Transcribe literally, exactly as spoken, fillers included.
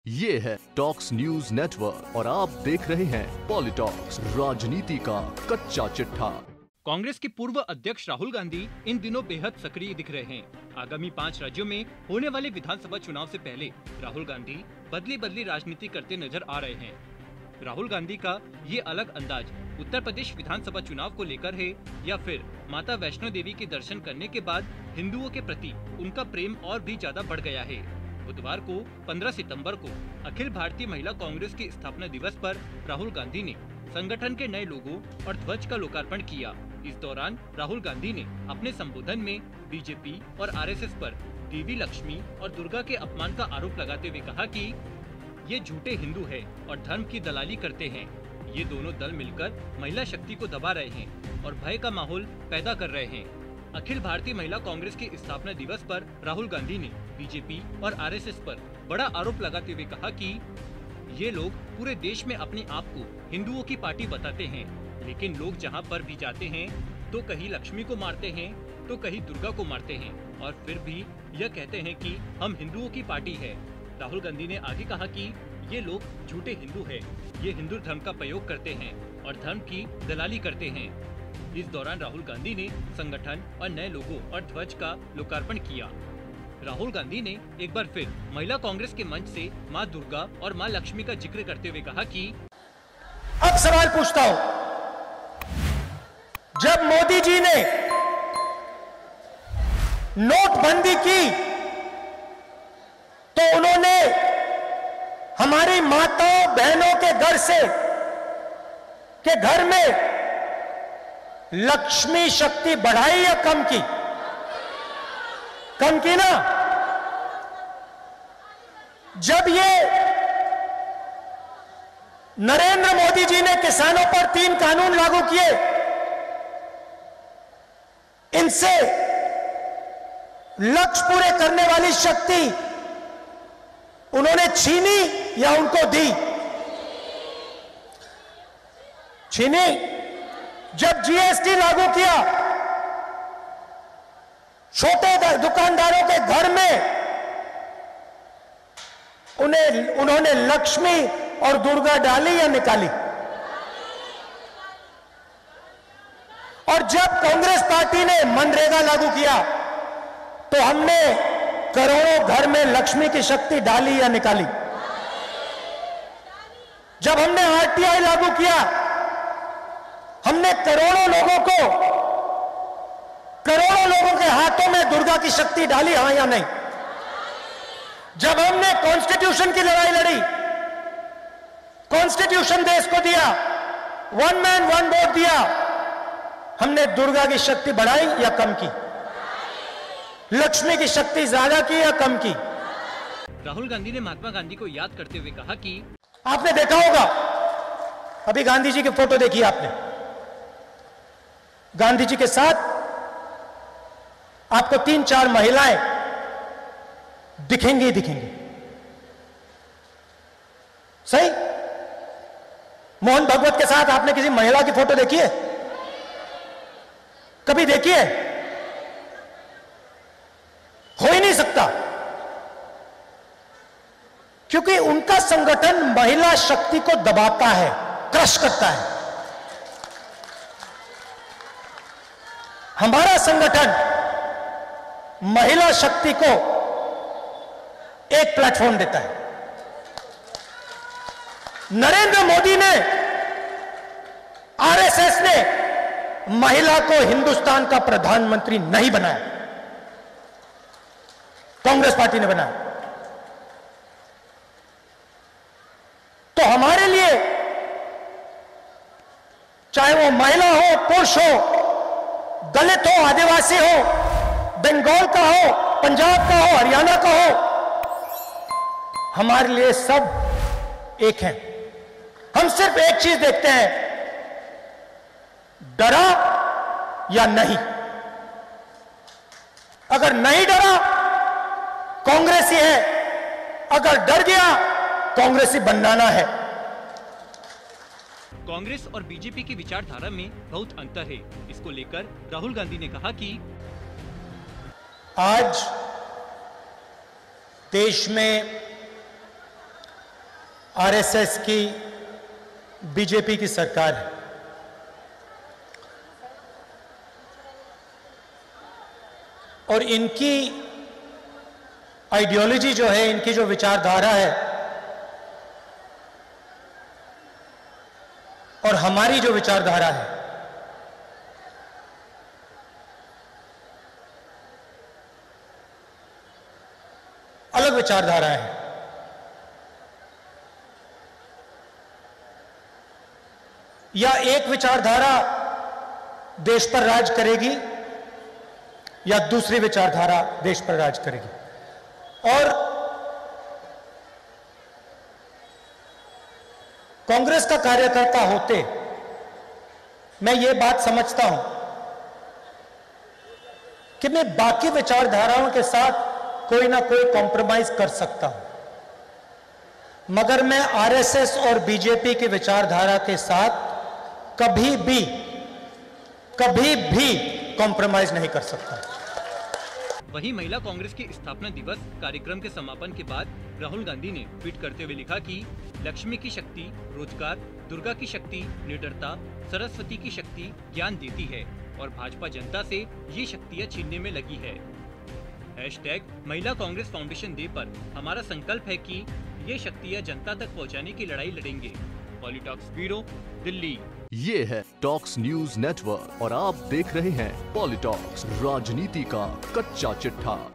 ये है talks news network और आप देख रहे हैं पॉलिटॉक्स, राजनीति का कच्चा चिट्ठा। कांग्रेस के पूर्व अध्यक्ष राहुल गांधी इन दिनों बेहद सक्रिय दिख रहे हैं। आगामी पाँच राज्यों में होने वाले विधानसभा चुनाव से पहले राहुल गांधी बदली बदली राजनीति करते नजर आ रहे हैं। राहुल गांधी का ये अलग अंदाज उत्तर प्रदेश विधानसभा चुनाव को लेकर है या फिर माता वैष्णो देवी के दर्शन करने के बाद हिंदुओं के प्रति उनका प्रेम और भी ज्यादा बढ़ गया है। बुधवार को पंद्रह सितंबर को अखिल भारतीय महिला कांग्रेस के स्थापना दिवस पर राहुल गांधी ने संगठन के नए लोगो और ध्वज का लोकार्पण किया। इस दौरान राहुल गांधी ने अपने संबोधन में बीजेपी और आरएसएस पर देवी लक्ष्मी और दुर्गा के अपमान का आरोप लगाते हुए कहा कि ये झूठे हिंदू है और धर्म की दलाली करते हैं। ये दोनों दल मिलकर महिला शक्ति को दबा रहे हैं और भय का माहौल पैदा कर रहे हैं। अखिल भारतीय महिला कांग्रेस के स्थापना दिवस पर राहुल गांधी ने बीजेपी और आरएसएस पर बड़ा आरोप लगाते हुए कहा कि ये लोग पूरे देश में अपने आप को हिंदुओं की पार्टी बताते हैं, लेकिन लोग जहां पर भी जाते हैं तो कहीं लक्ष्मी को मारते हैं तो कहीं दुर्गा को मारते हैं और फिर भी यह कहते हैं कि हम हिंदुओं की पार्टी है। राहुल गांधी ने आगे कहा कि ये लोग झूठे हिंदू हैं, ये हिंदू धर्म का प्रयोग करते हैं और धर्म की दलाली करते हैं। इस दौरान राहुल गांधी ने संगठन और नए लोगों और ध्वज का लोकार्पण किया। राहुल गांधी ने एक बार फिर महिला कांग्रेस के मंच से मां दुर्गा और मां लक्ष्मी का जिक्र करते हुए कहा कि अब सवाल पूछता हूं, जब मोदी जी ने नोटबंदी की तो उन्होंने हमारी माताओं बहनों के घर से के घर में लक्ष्मी शक्ति बढ़ाई या कम की? कम की ना। जब ये नरेंद्र मोदी जी ने किसानों पर तीन कानून लागू किए, इनसे लक्ष्य पूरे करने वाली शक्ति उन्होंने छीनी या उनको दी? छीनी। जब जीएसटी लागू किया, छोटे दुकानदारों के घर में उन्हें उन्होंने लक्ष्मी और दुर्गा डाली या निकाली? और जब कांग्रेस पार्टी ने मनरेगा लागू किया तो हमने करोड़ों घर में लक्ष्मी की शक्ति डाली या निकाली? जब हमने आरटीआई लागू किया, हमने करोड़ों लोगों को करोड़ों लोगों के हाथों में दुर्गा की शक्ति डाली, हां या नहीं? जब हमने कॉन्स्टिट्यूशन की लड़ाई लड़ी, कॉन्स्टिट्यूशन देश को दिया, वन मैन वन वोट दिया, हमने दुर्गा की शक्ति बढ़ाई या कम की? लक्ष्मी की शक्ति ज्यादा की या कम की? राहुल गांधी ने महात्मा गांधी को याद करते हुए कहा कि आपने देखा होगा, अभी गांधी जी की फोटो देखी आपने, गांधी जी के साथ आपको तीन चार महिलाएं दिखेंगी दिखेंगी सही? मोहन भगवत के साथ आपने किसी महिला की फोटो देखी है? कभी देखी है? हो ही नहीं सकता, क्योंकि उनका संगठन महिला शक्ति को दबाता है, क्रश करता है। हमारा संगठन महिला शक्ति को एक प्लेटफॉर्म देता है। नरेंद्र मोदी ने, आरएसएस ने महिला को हिंदुस्तान का प्रधानमंत्री नहीं बनाया, कांग्रेस पार्टी ने बनाया। तो हमारे लिए चाहे वो महिला हो, पुरुष हो, दलित हो, आदिवासी हो, बंगाल का हो, पंजाब का हो, हरियाणा का हो, हमारे लिए सब एक हैं। हम सिर्फ एक चीज देखते हैं, डरा या नहीं। अगर नहीं डरा, कांग्रेसी है, अगर डर गया, कांग्रेसी बनाना है। कांग्रेस और बीजेपी की विचारधारा में बहुत अंतर है। इसको लेकर राहुल गांधी ने कहा कि आज देश में आरएसएस की, बीजेपी की सरकार है। और इनकी आइडियोलॉजी जो है, इनकी जो विचारधारा है और हमारी जो विचारधारा है, अलग विचारधारा है। या एक विचारधारा देश पर राज करेगी या दूसरी विचारधारा देश पर राज करेगी। और कांग्रेस का कार्यकर्ता होते मैं ये बात समझता हूं कि मैं बाकी विचारधाराओं के साथ कोई ना कोई कॉम्प्रोमाइज कर सकता हूं, मगर मैं आरएसएस और बीजेपी की विचारधारा के साथ कभी भी कभी भी कॉम्प्रोमाइज नहीं कर सकता। वहीं महिला कांग्रेस के स्थापना दिवस कार्यक्रम के समापन के बाद राहुल गांधी ने ट्वीट करते हुए लिखा कि लक्ष्मी की शक्ति रोजगार, दुर्गा की शक्ति निडरता, सरस्वती की शक्ति ज्ञान देती है और भाजपा जनता से ये शक्तियाँ छीनने में लगी है। हैशटैग महिला कांग्रेस फाउंडेशन डे पर हमारा संकल्प है कि ये शक्तियाँ जनता तक पहुँचाने की लड़ाई लड़ेंगे। Politalks bureau, Delhi. ये है टॉक्स न्यूज नेटवर्क और आप देख रहे हैं पॉलिटॉक्स, राजनीति का कच्चा चिट्ठा।